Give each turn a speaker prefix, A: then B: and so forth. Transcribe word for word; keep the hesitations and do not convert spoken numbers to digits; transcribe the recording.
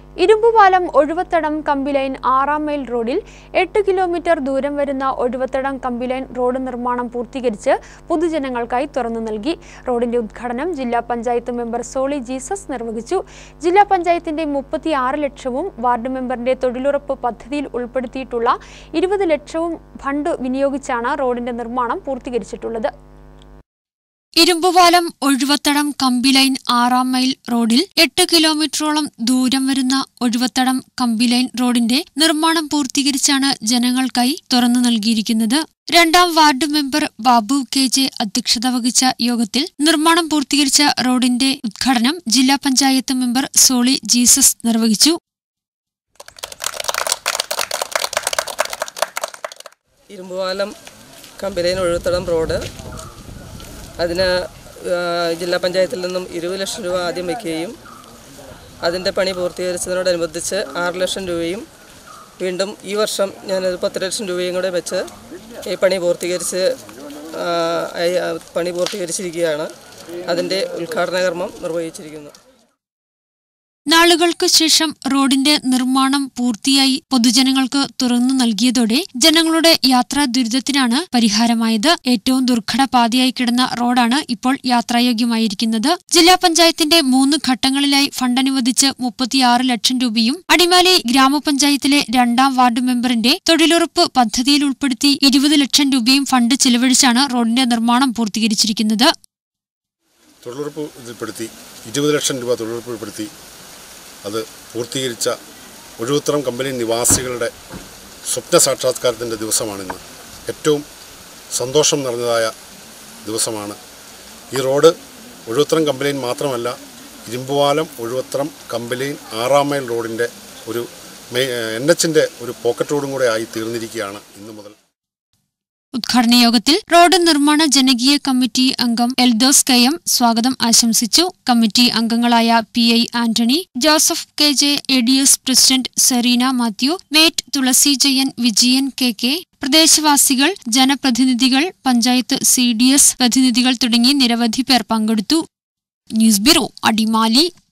A: ഇരുമ്പുപാലം ഒഴുവത്തടം കമ്പിലൈൻ ആറാം മൈൽ റോഡിൽ എട്ട് കിലോമീറ്റർ ദൂരം വരുന്ന ഒഴുവത്തടം കമ്പിലൈൻ റോഡ് നിർമ്മാണം പൂർത്തീകരിച്ച് പൊതുജനങ്ങൾക്കായി തുറന്നു നൽകി. റോഡിന്റെ ഉദ്ഘാടനം ജില്ലാ പഞ്ചായത്ത് മെമ്പർ സോളി ജീസസ് നിർവഹിച്ചു. ജില്ലാ പഞ്ചായത്തിന്റെ മുപ്പത്തിയാറ് ലക്ഷവും വാർഡ് മെമ്പറിന്റെ തൊഴിലുറപ്പ് പദ്ധതിയിൽ ഉൾപ്പെടുത്തിയിട്ടുള്ള ഇരുപത് ലക്ഷവും ഫണ്ട് വിനിയോഗിച്ചാണ് റോഡിന്റെ നിർമ്മാണം പൂർത്തീകരിച്ചിട്ടുള്ളത്.
B: ഇരുമ്പുപാലം ഒഴുവത്തടം കമ്പിലൈൻ ആറാം മൈൽ റോഡിൽ എട്ട് കിലോമീറ്ററോളം ദൂരം വരുന്ന ഒഴുവത്തടം കമ്പിലൈൻ റോഡിന്റെ നിർമ്മാണം പൂർത്തീകരിച്ചാണ് ജനങ്ങൾക്കായി തുറന്നു നൽകിയിരിക്കുന്നത്. രണ്ടാം ward member Babu K J അധ്യക്ഷത വഹിച്ച യോഗത്തിൽ നിർമ്മാണം പൂർത്തീകരിച്ച റോഡിന്റെ ഉദ്ഘാടനം ജില്ലാ പഞ്ചായത്ത് മെമ്പർ സോളി ജീസസ് നിർവഹിച്ചു.
C: ഇരുമ്പുപാലം കമ്പിലൈൻ ഒഴുവത്തടം റോഡ് അതിന് ജില്ലാ പഞ്ചായത്തിൽ നിന്നും ഇരുപത് ലക്ഷം രൂപ ആദ്യം വയ്ക്കുകയും അതിൻ്റെ പണി പൂർത്തീകരിച്ചതിനോടനുബന്ധിച്ച് ആറ് ലക്ഷം രൂപയും വീണ്ടും ഈ വർഷം ഞാനൊരു പത്ത് ലക്ഷം രൂപയും കൂടെ വെച്ച് ഈ പണി പൂർത്തീകരിച്ച് പണി പൂർത്തീകരിച്ചിരിക്കുകയാണ്. അതിൻ്റെ ഉദ്ഘാടന കർമ്മം നിർവഹിച്ചിരിക്കുന്നു.
B: നാളുകൾക്ക് ശേഷം റോഡിന്റെ നിർമ്മാണം പൂർത്തിയായി പൊതുജനങ്ങൾക്ക് തുറന്നു നൽകിയതോടെ ജനങ്ങളുടെ യാത്രാ ദുരിതത്തിനാണ് പരിഹാരമായത്. ഏറ്റവും ദുർഘട പാതയായി കിടന്ന റോഡാണ് ഇപ്പോൾ യാത്രായോഗ്യമായിരിക്കുന്നത്. ജില്ലാ പഞ്ചായത്തിന്റെ മൂന്ന് ഘട്ടങ്ങളിലായി ഫണ്ട് അനുവദിച്ച് മുപ്പത്തിയാറ് ലക്ഷം രൂപയും അടിമാലി ഗ്രാമപഞ്ചായത്തിലെ രണ്ടാം വാർഡ് മെമ്പറിന്റെ തൊഴിലുറപ്പ് പദ്ധതിയിൽ ഉൾപ്പെടുത്തി ഇരുപത് ലക്ഷം രൂപയും ഫണ്ട് ചെലവഴിച്ചാണ് റോഡിന്റെ നിർമ്മാണം പൂർത്തീകരിച്ചിരിക്കുന്നത്.
D: തൊഴിലുറപ്പ് ഉൾപ്പെടുത്തി ഇരുപത് ലക്ഷം രൂപ തൊഴിലുറപ്പ് ഉൾപ്പെടുത്തി അത് പൂർത്തീകരിച്ച ഒഴുവത്തടം കമ്പനി നിവാസികളുടെ സ്വപ്ന സാക്ഷാത്കാരത്തിൻ്റെ ദിവസമാണിന്ന്. ഏറ്റവും സന്തോഷം നിറഞ്ഞതായ ദിവസമാണ്. ഈ റോഡ് ഒഴുവത്തടം കമ്പലൈൻ മാത്രമല്ല, ഇരുമ്പുപാലം ഒഴുവത്തടം കമ്പലൈൻ ആറാം മൈൽ റോഡിൻ്റെ ഒരു എൻ എച്ചിൻ്റെ ഒരു പോക്കറ്റ് റോഡും കൂടെ ആയി തീർന്നിരിക്കുകയാണ് ഇന്നു മുതൽ.
B: ഉദ്ഘാടന യോഗത്തിൽ റോഡ് നിർമ്മാണ ജനകീയ കമ്മിറ്റി അംഗം എൽദോസ് കെ എം സ്വാഗതം ആശംസിച്ചു. കമ്മിറ്റി അംഗങ്ങളായ P I Antony, Joseph K J, A D S president Serena Mathew, mate Thulasi Jayan, Vijayan K K, പ്രദേശവാസികൾ, ജനപ്രതിനിധികൾ, പഞ്ചായത്ത് സി ഡി എസ് പ്രതിനിധികൾ തുടങ്ങി നിരവധി പേർ പങ്കെടുത്തു. News bureau, Adimali.